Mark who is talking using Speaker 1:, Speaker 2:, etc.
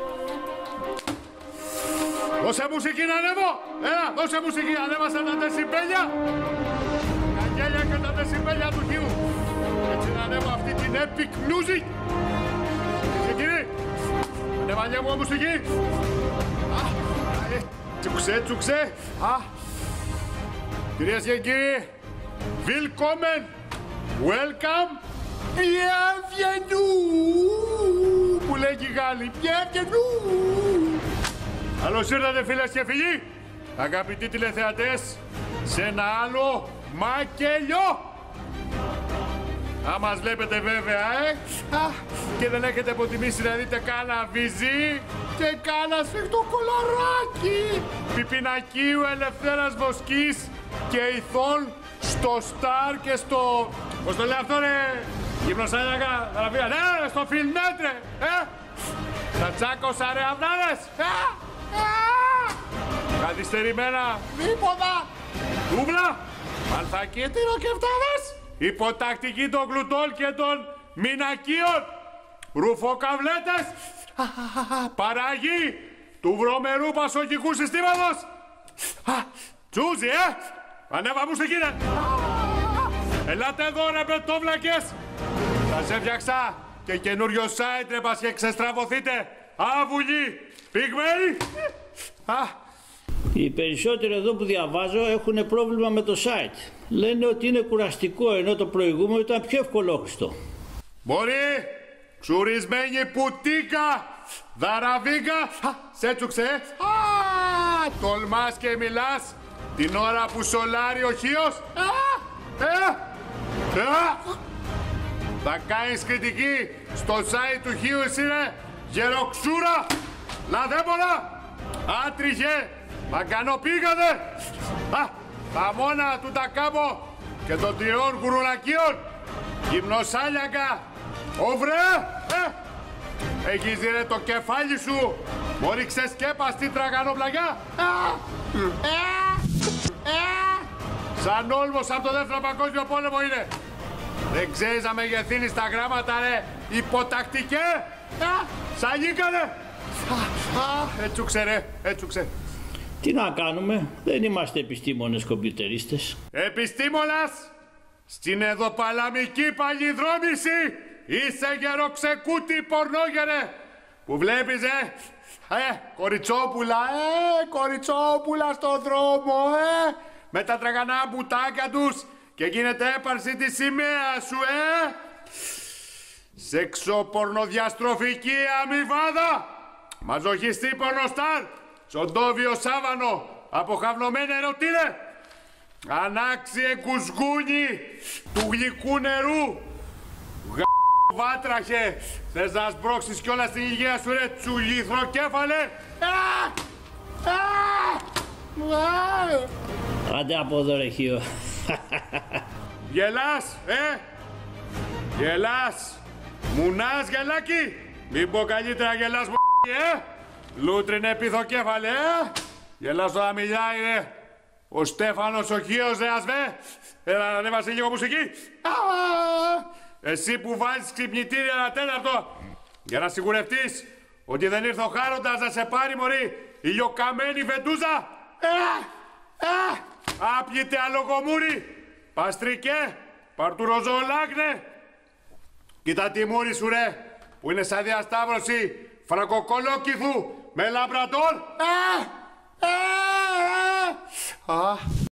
Speaker 1: Δώσε μουσική να ανέβω! Έλα, δώσε μουσική, ανέβασα τα δεσιμπέλια! Τα γέλια και τα δεσιμπέλια του Χίου! Έτσι να ανέβω αυτή την epic music! Ξεκινή! Ανέβαλιά μου μουσική! Τσουξέ, τσουξέ! Κυρίες και κύριοι, willkommen, welcome, bienvenue! Που λέγει Γάλλοι, bienvenue! Καλώς ήρθατε φίλες και φίλοι, αγαπητοί τηλεθεατές, σε ένα άλλο μακελιό! Αν μας βλέπετε βέβαια, και δεν έχετε αποτιμήσει να δείτε κάνα βυζί και κάνα σφιχτό κολαράκι Πιπινακίου, Ελευθέρας Βοσκής και Ηθών στο Σταρ και στο... Πώς το λέει αυτό ρε, γυμνοσάλιακα, γραφεία, ναι, στο Φιλμέτρε, Σα τσάκωσα ρε αυνάδες, καθυστερημένα, δίποδα, δούβλα, αλθακίτηρο και φτάδες, υποτακτική των γλουτών και των μηνακίων, ρουφοκαβλέτες, παράγει του βρωμερού πασοχικού συστήματος. Τσούζι, ανέβα μουσική, ρε. Ελάτε εδώ, ρε πετόβλακες. Σας έφτιαξα και καινούριο site, ρε, πας και ξεστραβωθείτε. Άβουλοι, πυγμένοι.
Speaker 2: Οι περισσότεροι εδώ που διαβάζω έχουν πρόβλημα με το site. Λένε ότι είναι κουραστικό, ενώ το προηγούμενο ήταν πιο ευκολόχρηστο.
Speaker 1: Μπορεί, ξουρισμένη πουτίκα, δαραβίγκα, σε τσουξέ. Τολμάς και μιλάς την ώρα που σολάρει ο Χίος. Θα κάνεις κριτική στο site του Χίου, εσύ ρε, γεροξούρα, λαδέμονα, άτριχε, μαγκανοπήγατε. Τα μόνα του Τακάμο και των τριών γουρουνακίων, γυμνοσάλιακα, όβρε, έχεις δει ρε το κεφάλι σου, μόλι ξεσκέπαστη τραγανοπλαγιά. Σαν όλμος από το δεύτερο παγκόσμιο πόλεμο είναι. Δεν ξέρεις να μεγεθύνεις τα γράμματα ρε, υποτακτικέ, σαγίκανε. Έτσουξε ρε, έτσουξε.
Speaker 2: Τι να κάνουμε, δεν είμαστε επιστήμονες κομπιουτερίστες.
Speaker 1: Επιστήμονας, στην εδωπαλαμική παλιδρόμηση, είσαι γεροξεκούτη πορνόγερε, που βλέπεις κοριτσόπουλα, κοριτσόπουλα στο δρόμο, με τα τραγανά μπουτάκια τους και γίνεται έπαρση τη σημαία σου, Σεξοπορνοδιαστροφική αμοιβάδα, μαζοχιστή πορνοστάρ, Σοντόβιο σάβανο, αποχαυλωμένη ερωτήρε, ανάξιε κουσγούνι του γλυκού νερού, βάτραχε, θες να σμπρώξεις κιόλας την υγεία σου ρε τσουλήθροκέφαλε.
Speaker 2: Άντε από εδώ ρε Χίο.
Speaker 1: Γελάς, γελάς, μουνάς γελάκι, μην πω καλύτερα γελάς λούτρινε πειθοκέφαλε, γελάς τώρα μιλάει ρε, ο Στέφανος ο Χίος ρε ασβέ, έλα να ανέβασε λίγο μουσική. Εσύ που βάζεις ξυπνητήρια ένα τέταρτο, για να σιγουρευτείς ότι δεν ήρθε ο Χάροντας να σε πάρει μωρή, ηλιοκαμένη βεντούζα. Άπιετε αλογομούρι, παστρικέ, παρτουροζολάκνε. Κοίτα τη μούρη σου ρε, που είναι σαν διασταύρωση φραγκοκολόκυθου με λαμπρατόρ.